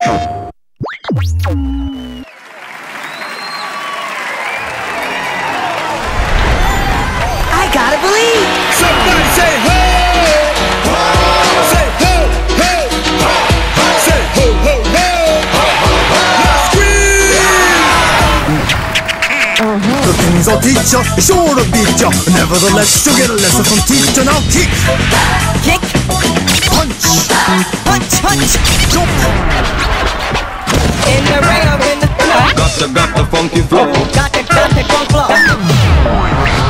I gotta believe. Somebody say ho! Ho! Say ho, ho! Ho, ho! Say ho, ho, ho! Ho, ho, ho! Now scream! The things I'll teach ya, sure to beat ya. Nevertheless, you'll get a lesson from teacher. Now kick, Kick, punch, punch, punch. jump. In the ring, I'm in the club. Got the funky flow. Got the funk flow.